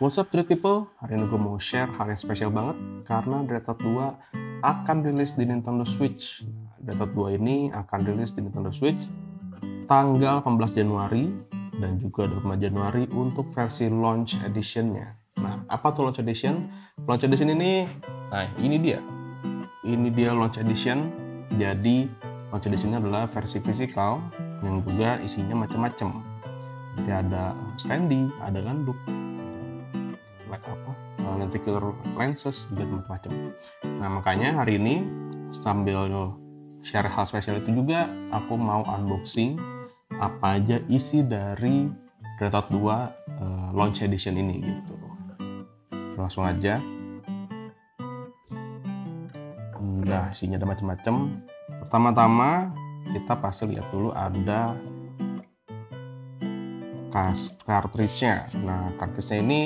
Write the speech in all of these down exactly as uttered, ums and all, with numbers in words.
What's up Dread People? Hari ini gue mau share hal yang spesial banget karena Dread dua akan rilis di Nintendo Switch. Dread dua ini akan rilis di Nintendo Switch tanggal delapan belas Januari dan juga dua puluh lima Januari untuk versi launch edition-nya. Nah, apa tuh launch edition? Launch edition ini, nah ini dia. Ini dia launch edition. Jadi, launch edition-nya adalah versi fisikal yang juga isinya macam-macam. Nanti ada standee, ada ganduk, like apa, lenticular lenses, juga macam-macam. Nah, makanya hari ini sambil share hal spesial itu juga, aku mau unboxing apa aja isi dari Dread dua uh, launch edition ini gitu. Langsung aja. Nah, isinya ada macam-macam. Pertama-tama kita pasti lihat dulu ada cartridge-nya. Nah, cartridge-nya ini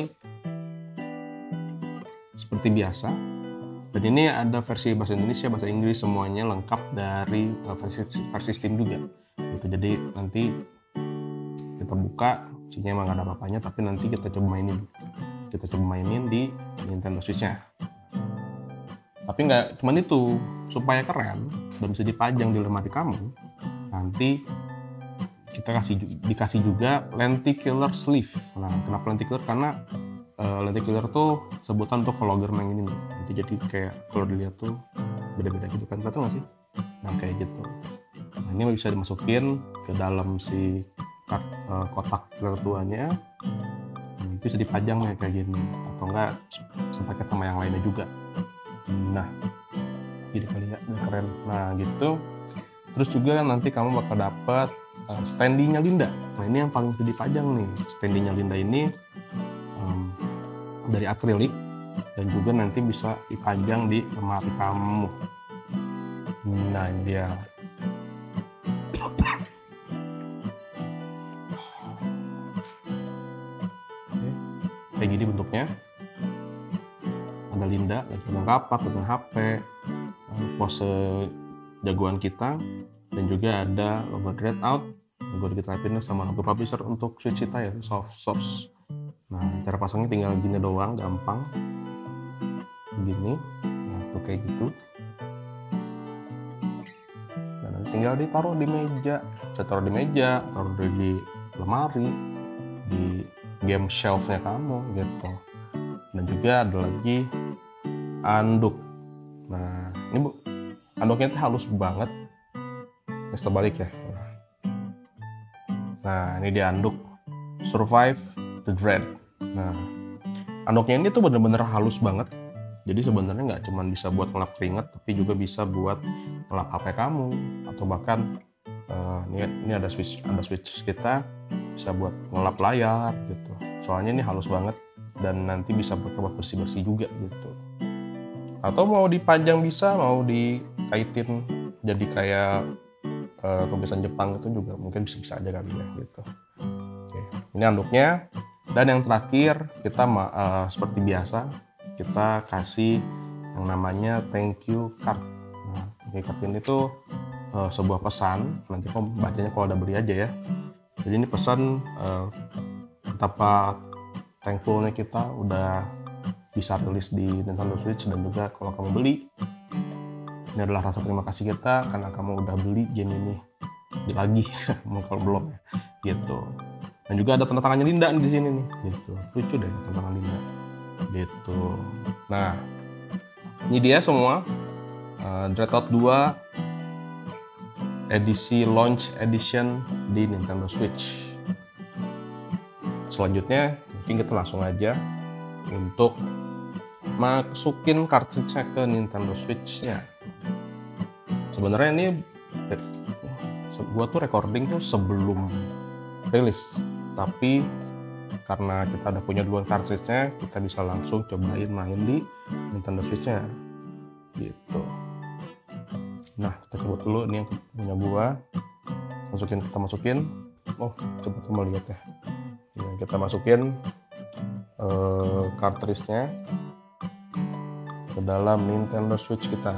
seperti biasa. Dan ini ada versi bahasa Indonesia, bahasa Inggris, semuanya lengkap dari uh, versi versi Steam juga. Gitu. Jadi nanti kita buka, isinya emang gak ada apa-apanya, tapi nanti kita coba mainin. Kita coba mainin di Nintendo Switch-nya. Tapi nggak cuman itu, supaya keren dan bisa dipajang di lemari kamu, nanti kita kasih dikasih juga lenticular sleeve. Nah, kenapa lenticular? Karena uh, lenticular tuh sebutan untuk hologram yang ini nih. Nanti jadi kayak kalau dilihat tuh beda-beda gitu kan, tahu nggak sih? Nah, kayak gitu. Nah, ini bisa dimasukin ke dalam si uh, kotak tertuanya. Nanti bisa dipajang ya kayak gini, atau enggak sepaket sama yang lainnya juga. Nah, jadi kali ya, keren. Nah, gitu. Terus juga nanti kamu bakal dapat uh, standee-nya Linda. Nah, ini yang paling bisa dipajang nih. Standee-nya Linda ini um, dari akrilik dan juga nanti bisa dipajang di lemari kamu. Nah, ini dia. Kayak gini bentuknya. Ada Linda, lagi pegang kapak, pegang H P, pose jagoan kita, dan juga ada logo Dread Out, logo Digital Happiness, sama logo publisher untuk Switch kita ya, Soft Source. Nah, cara pasangnya tinggal gini doang, gampang. Begini, nah tuh kayak gitu. Dan nanti tinggal ditaruh di meja, bisa taruh di meja, taruh di lemari, di game shelf-nya kamu gitu. Dan juga ada lagi anduk. Nah, ini bu, anduknya itu halus banget. Ini terbalik ya. Nah, ini dia anduk Survive the Dread. Nah, anduknya ini tuh bener-bener halus banget. Jadi sebenarnya nggak cuma bisa buat ngelap keringat, tapi juga bisa buat ngelap H P kamu, atau bahkan uh, ini, ini ada switch, ada switch kita bisa buat ngelap layar gitu. Soalnya ini halus banget dan nanti bisa buat bersih-bersih juga gitu. Atau mau dipajang bisa, mau dikaitin jadi kayak uh, tulisan Jepang itu juga mungkin bisa-bisa aja kali ya gitu. Oke, ini anduknya. Dan yang terakhir kita uh, seperti biasa kita kasih yang namanya thank you card. Nah, thank you card ini tuh uh, sebuah pesan. Nanti kamu bacanya kalau udah beli aja ya. Jadi ini pesan uh, betapa thankfulnya kita udah bisa rilis di Nintendo Switch, dan juga kalau kamu beli, ini adalah rasa terima kasih kita karena kamu udah beli game ini lagi, kalau belum ya, gitu. Dan juga ada tanda tangannya Linda di sini nih, gitu. Lucu deh tanda tangan Linda, gitu. Nah, ini dia semua uh, Dread dua edisi launch edition di Nintendo Switch. Selanjutnya mungkin kita langsung aja untuk masukin cartridge-nya ke Nintendo Switch-nya. Sebenarnya ini gua tuh recording tuh sebelum rilis, tapi karena kita udah punya duluan cartridge-nya, kita bisa langsung cobain main di Nintendo Switch-nya gitu. Nah, kita coba dulu, ini yang punya gua. Masukin, kita masukin. Oh, coba kita mau lihat ya. Nah, kita masukin uh, cartridge-nya ke dalam Nintendo Switch kita.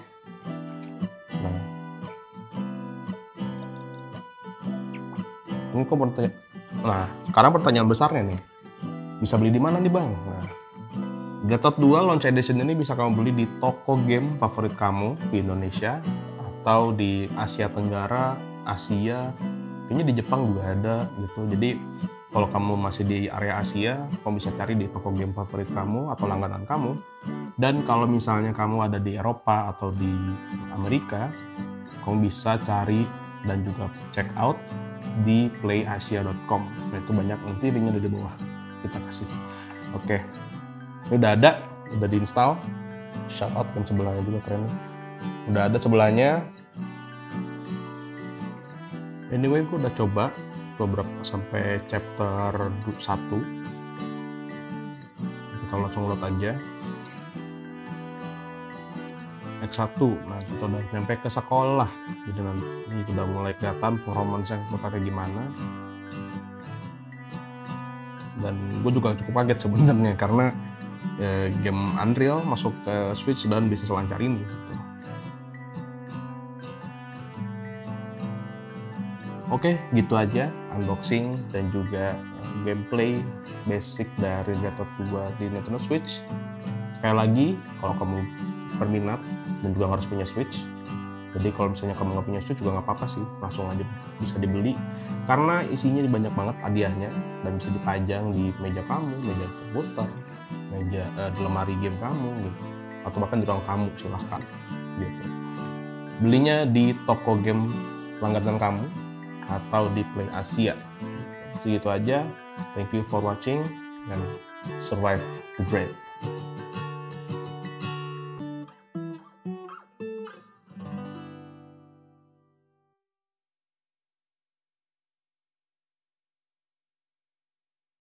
Nah, Ini kok bertanya. Nah, sekarang pertanyaan besarnya nih. Bisa beli di mana nih, Bang? Nah, Gatot dua Launch Edition ini bisa kamu beli di toko game favorit kamu di Indonesia atau di Asia Tenggara, Asia, kayaknya di Jepang juga ada gitu. Jadi kalau kamu masih di area Asia, kamu bisa cari di toko game favorit kamu atau langganan kamu. Dan kalau misalnya kamu ada di Eropa atau di Amerika, kamu bisa cari dan juga check out di play asia dot com. Nah, itu banyak, nanti linknya ada di bawah kita kasih. Oke, ini udah ada, udah diinstal. Shout out game sebelahnya juga keren nih. Udah ada sebelahnya. Anyway, gue udah coba beberapa sampai chapter satu. Kita langsung load aja. X satu, nah kita udah sampai ke sekolah. Jadi nanti ini udah mulai kelihatan performance yang kayak gimana. Dan gue juga cukup kaget sebenarnya karena eh, game Unreal masuk ke Switch dan bisa selancar ini. Gitu. Oke, gitu aja unboxing dan juga gameplay basic dari Gatot dua di Nintendo Switch. Sekali lagi, kalau kamu berminat dan juga harus punya Switch. Jadi kalau misalnya kamu nggak punya Switch juga nggak apa-apa sih, langsung aja bisa dibeli. Karena isinya banyak banget hadiahnya dan bisa dipajang di meja kamu, meja komputer, meja eh, di lemari game kamu gitu. Atau bahkan di ruang tamu, silahkan gitu. Belinya di toko game langganan kamu atau di Play Asia. Segitu aja. Thank you for watching and survive the dread.